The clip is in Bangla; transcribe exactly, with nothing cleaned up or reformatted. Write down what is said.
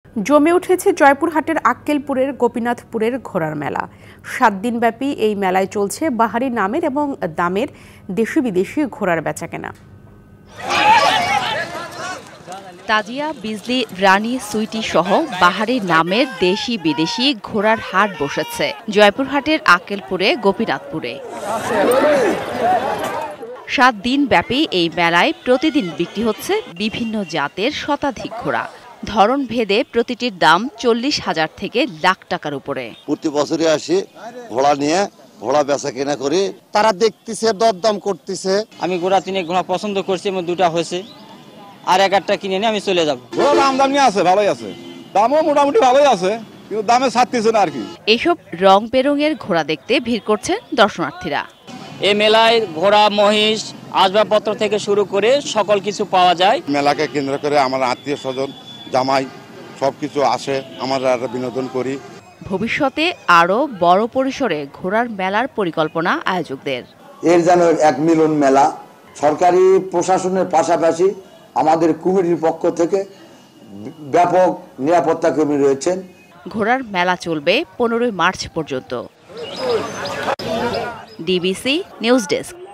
জমে উঠেছে জয়পুরহাটের আক্কেলপুরের গোপীনাথপুরের ঘোড়ার মেলা। সাত দিনব্যাপী এই মেলায় চলছে বাহারি নামের এবং দামের দেশি বিদেশি ঘোড়ার বেচাকেনা। তাজিয়া, বিজলি, রানী, সুইটি সহ বাহারি নামের দেশি বিদেশি ঘোড়ার হাট বসেছে জয়পুরহাটের আক্কেলপুরে গোপীনাথপুরে। সাত দিন ব্যাপী এই মেলায় প্রতিদিন বিক্রি হচ্ছে বিভিন্ন জাতের শতাধিক ঘোড়া। ধরন ভেদে প্রতিটির দাম চল্লিশ হাজার থেকে লাখ টাকার উপরে। প্রতি বছরই আসি ঘোড়া নিয়ে, ঘোড়া বেচা কেনা করি। তারা দেখতেছে, দরদাম করতেছে। আমি ঘোড়া তিনে ঘোড়া পছন্দ করছি, আমার দুটা হয়েছে, আর এক একটা কিনে নিয়ে আমি চলে যাব। ঘোড়া দাম দাম নিয়ে আছে, ভালোই আছে, দামও মোটামুটি ভালোই আছে, কিন্তু দামে ছাড়তেছে না আর কি। এসব রং বেরঙের ঘোড়া দেখতে ভিড় করছেন দর্শনার্থীরা। এই মেলায় ঘোড়া, মহিষ, আসবাবপত্র থেকে শুরু করে সকল কিছু পাওয়া যায়। মেলাকে কেন্দ্র করে আমার আত্মীয় স্বজন, জামাই সবকিছু আসে, আমরা বিনোদন করি। ভবিষ্যতে আরো বড় পরিসরে ঘোড়ার মেলার পরিকল্পনা আয়োজকদের। এর যেন এক মিলন মেলা। সরকারি প্রশাসনের পাশাপাশি আমাদের কমিটির পক্ষ থেকে ব্যাপক নিরাপত্তা কর্মী রয়েছেন। ঘোড়ার মেলা চলবে পনেরোই মার্চ পর্যন্ত। DBC news desk.